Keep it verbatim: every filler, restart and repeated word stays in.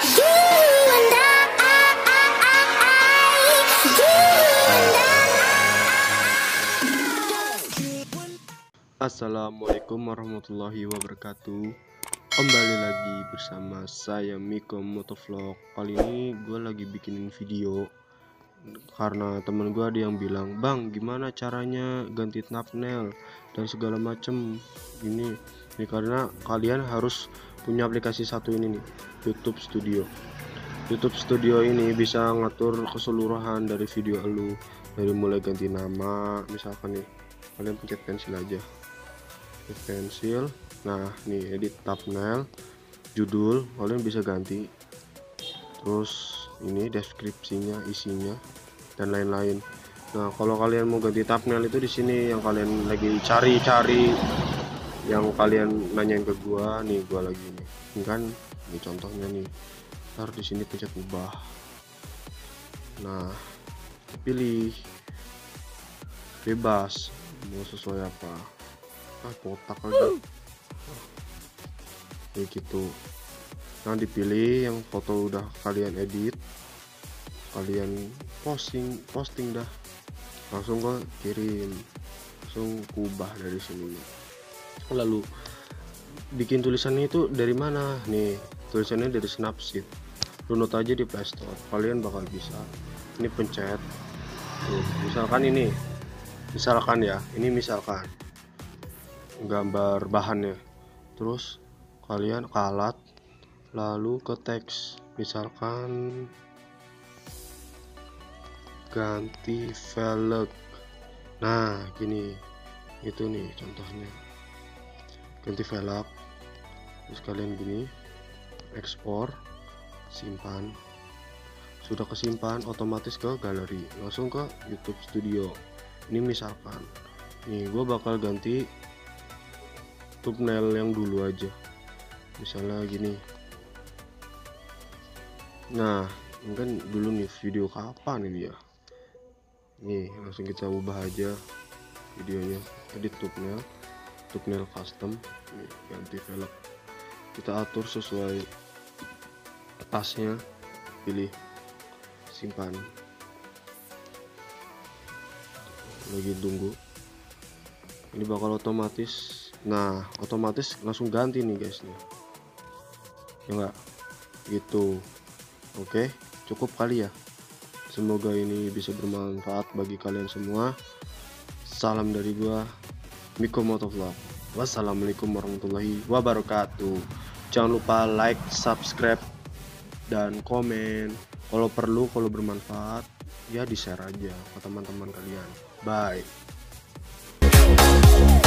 Assalamualaikum warahmatullahi wabarakatuh. Kembali lagi bersama saya Miko Motovlog. Kali ini gue lagi bikinin video karena temen gue ada yang bilang, "Bang, gimana caranya ganti thumbnail dan segala macem ini." Ini karena kalian harus punya aplikasi satu ini nih, YouTube Studio. YouTube Studio ini bisa ngatur keseluruhan dari video lu, dari mulai ganti nama, misalkan nih kalian pencet pensil aja, pensil. Nah, nih edit thumbnail, judul kalian bisa ganti, terus ini deskripsinya, isinya dan lain-lain. Nah, kalau kalian mau ganti thumbnail itu di sini yang kalian lagi cari-cari, yang kalian nanyain ke gua nih, gua lagi nih. Ini kan ini contohnya nih. Ntar di sini pencet ubah. Nah, pilih bebas mau sesuai apa. Ah, kotak lagi kayak gitu. Nah, dipilih yang foto udah kalian edit, kalian posting posting dah, langsung gua kirim, langsung kubah dari sini. Lalu bikin tulisannya itu dari mana nih? Tulisannya dari Snapseed. Download aja di Play Store, kalian bakal bisa. Ini pencet tuh, misalkan ini misalkan ya ini misalkan gambar bahannya, terus kalian ke alat, lalu ke teks, misalkan ganti velg. Nah, gini itu nih contohnya, ganti velg. Terus kalian gini, ekspor, simpan. Sudah kesimpan, otomatis ke galeri, langsung ke YouTube Studio. Ini misalkan nih gue bakal ganti thumbnail yang dulu aja, misalnya gini. Nah, ini kan dulu nih video kapan ini ya, nih langsung kita ubah aja videonya, edit thumbnail, thumbnail custom, nih, ganti velg, kita atur sesuai tasnya, pilih simpan, lagi tunggu. Ini bakal otomatis. Nah, otomatis langsung ganti nih guys nih, ya enggak gitu. Oke, cukup kali ya. Semoga ini bisa bermanfaat bagi kalian semua. Salam dari gua, Miko Motovlog. Wassalamualaikum warahmatullahi wabarakatuh. Jangan lupa like, subscribe, dan komen. Kalau perlu, kalau bermanfaat ya di share aja ke teman-teman kalian. Bye.